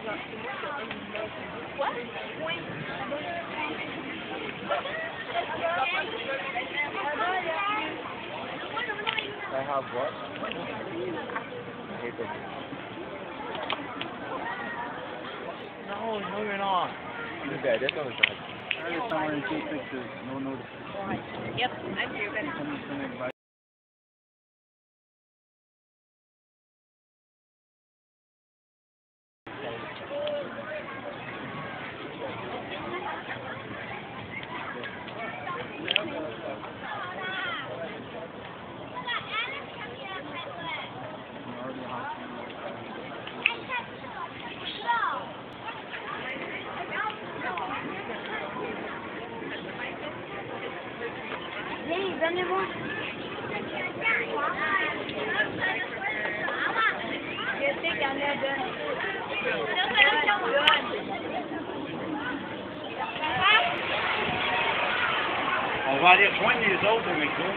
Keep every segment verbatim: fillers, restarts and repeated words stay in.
What? I have what? I hate them. No, no, you're not. You're bad. That's on the side. I heard somewhere in two pictures, no notification. Yep, I'm here. Hey, donnez-moi. Je sais qu'il y en a deux. On va aller rejoindre les autres au micro.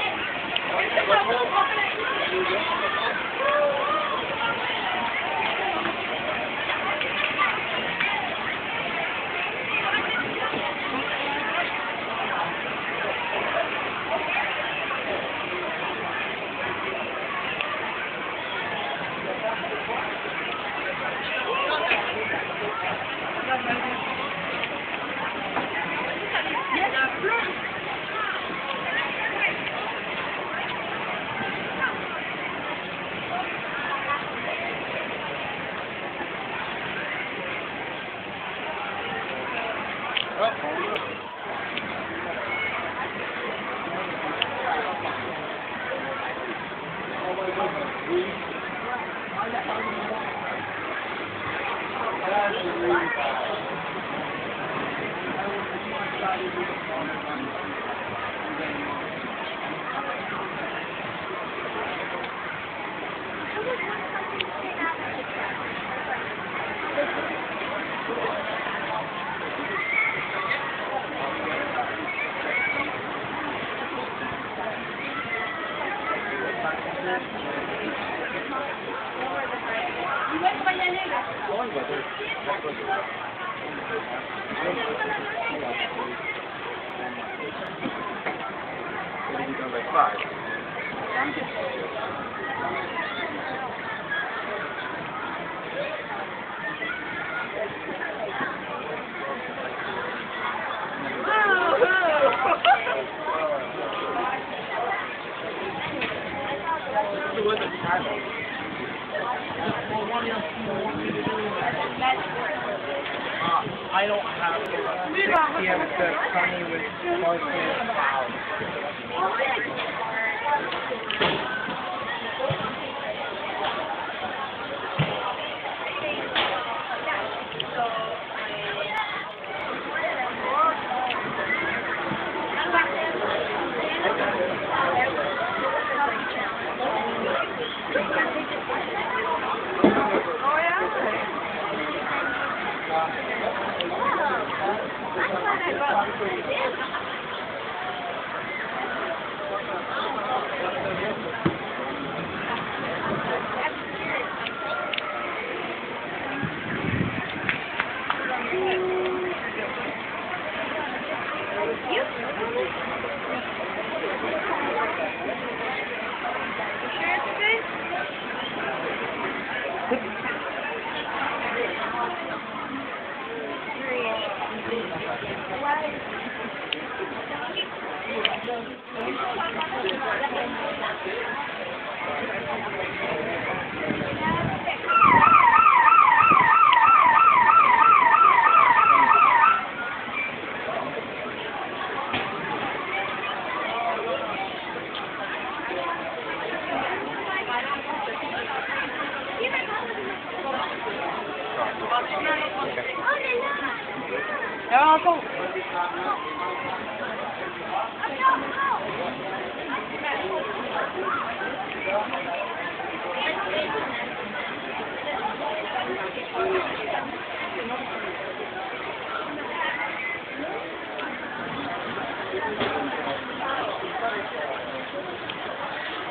I don't have to. six p m it says sunny with mostly clouds.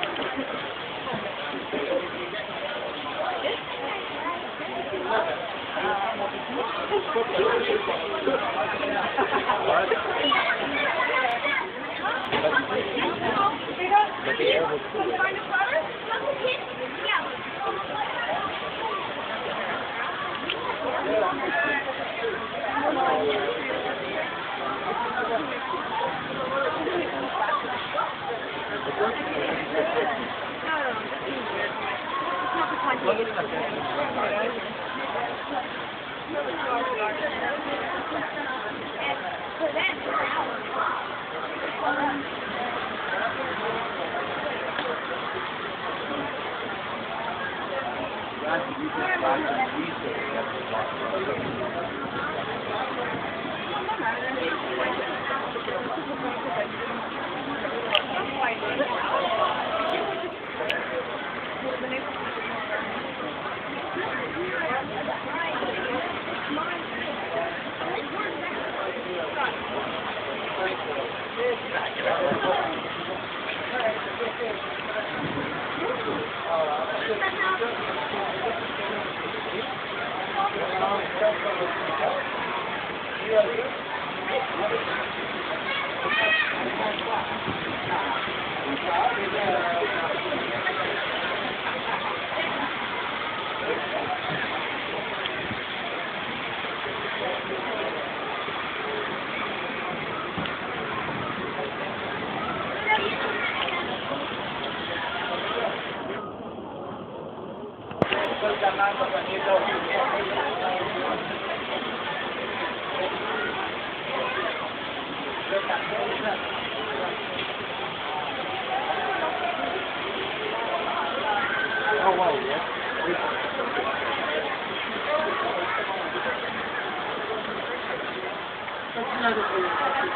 This? But the air was cool. Oh, wow, yeah. That's another thing.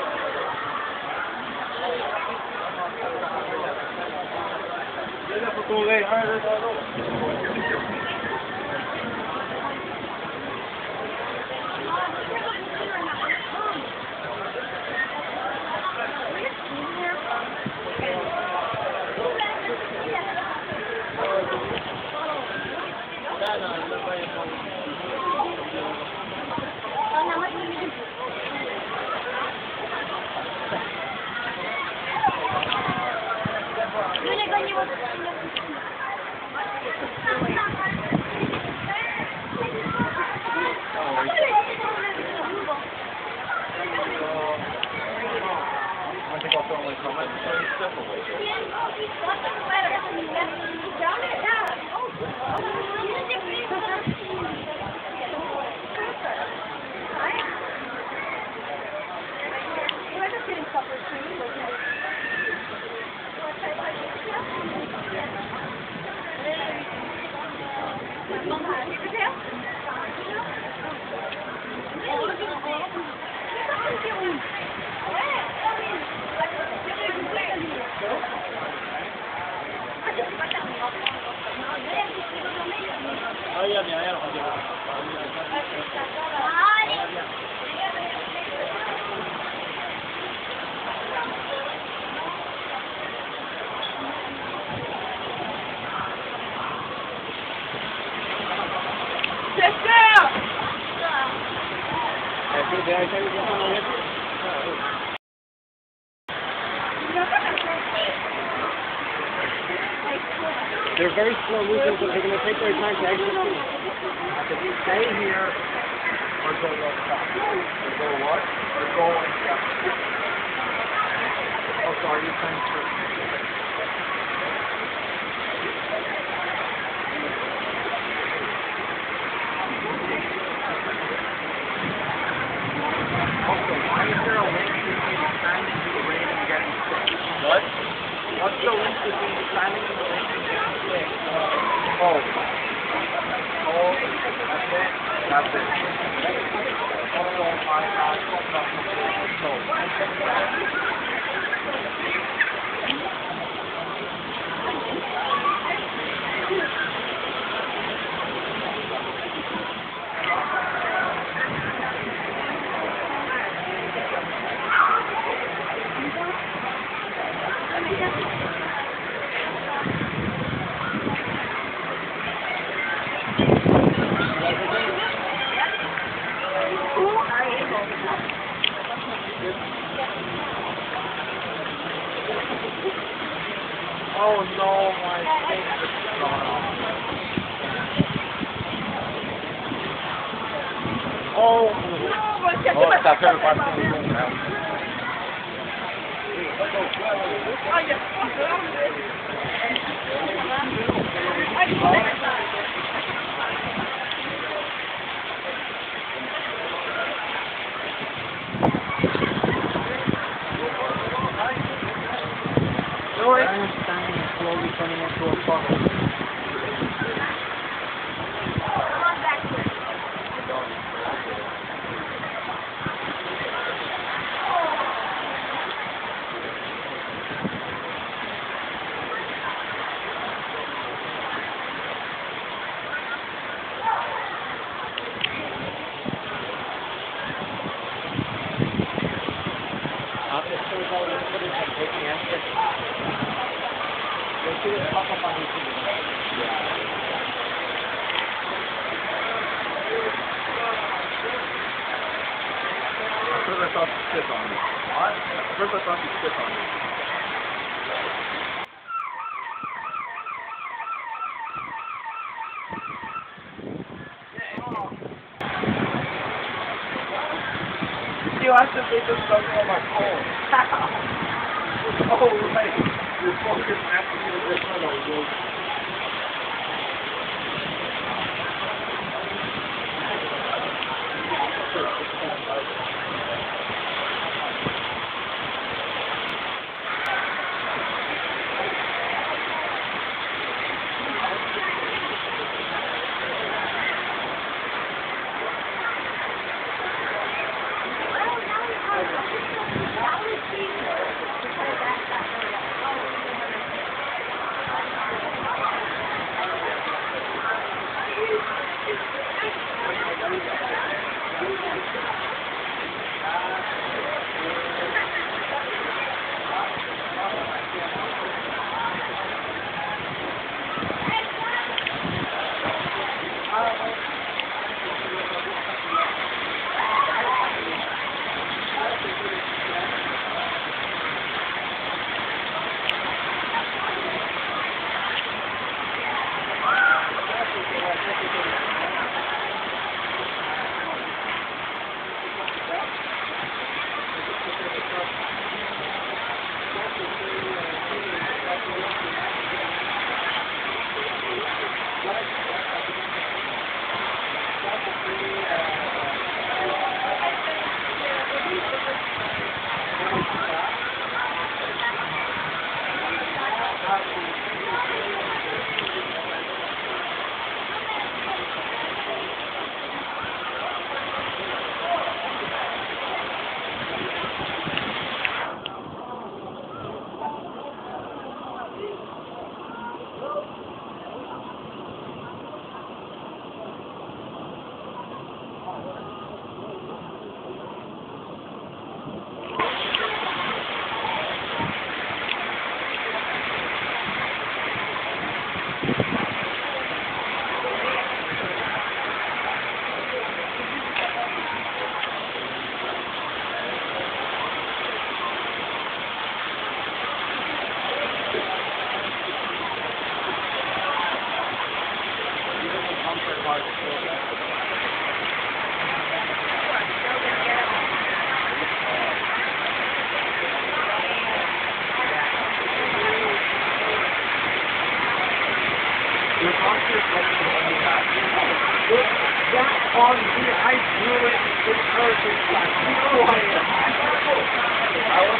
They're very slow moving, so they're going to take their time to exit. If you stay here, or go left side. Or go what? Or go left. Oh, sorry, you're trying to... Also, why is there a link between standing in the rain and getting sick? What? What's the link between standing in the rain and getting sick? Oh. Oh, that's it? That's it. Also, my God, Oh no, my face is gone off. Oh, oh, it's our favorite part of the room now. I understand it's slowly turning into a puddle. First I thought you spit on me. What? First I thought you spit on me. You have to make this stuff on my phone. Oh, right. Your phone is actually a bit on you. On the ice really is perfect. No idea. I was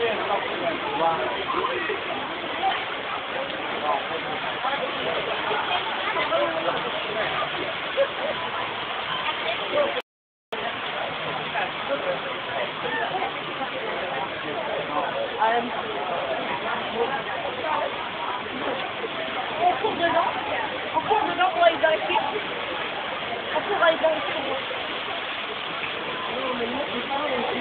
On court dedans, on court dedans pour aller vérifier. On court aller vérifier. Non, mais moi, je sais pas,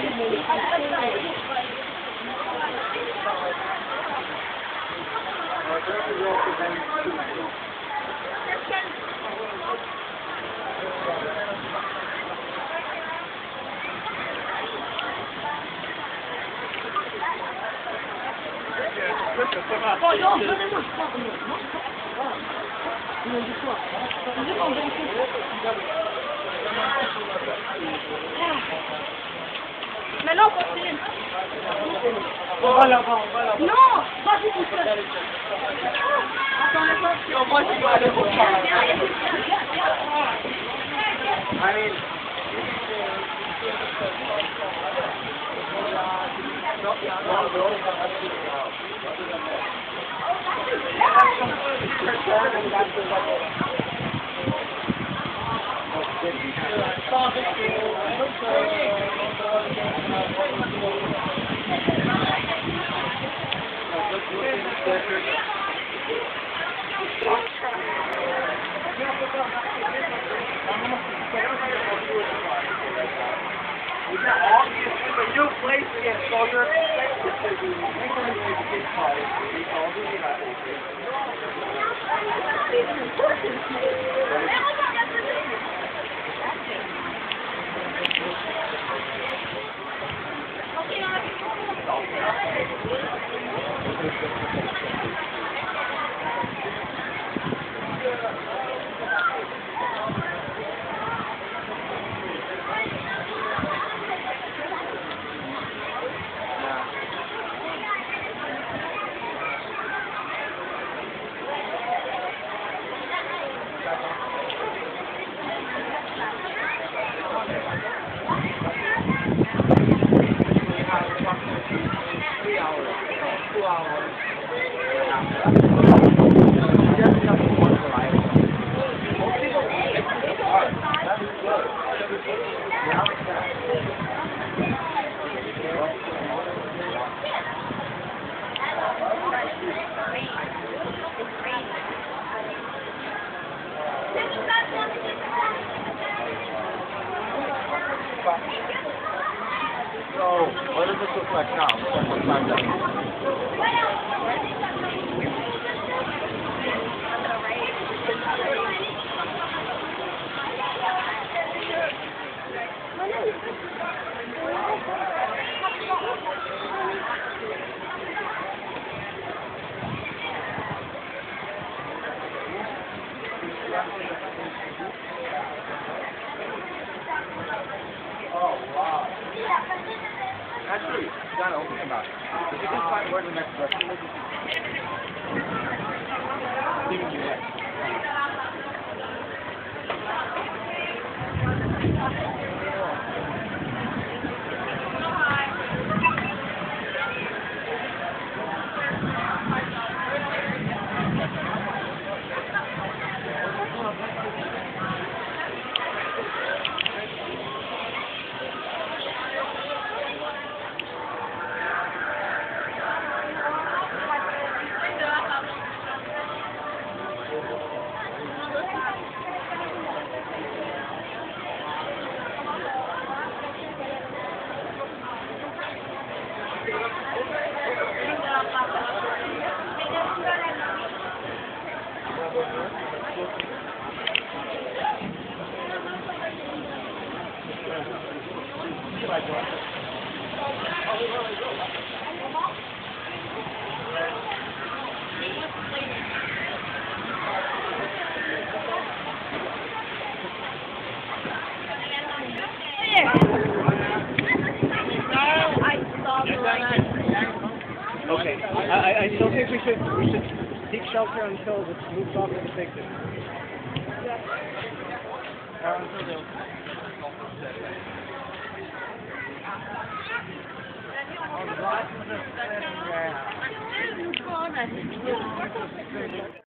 bonjour, donnez-moi ce soir. Il m'a dit quoi? Il m'a dit qu'on vérifie. Maintenant, on continue. On va là-bas, on va là-bas. Non, vas-y tout seul. Attends, attends. Moi, je vais aller voir. I mean, obviously, the new place against soldier. So, what does this look like now? What does it look like now? Oh, wow. Actually, you gotta open them up. If you can find where the next lesson is, leaving you next. Okay, I, I still think we should we should seek shelter until this moves off and fix it. Uh, until they'll- Oh, the glasses are sitting there.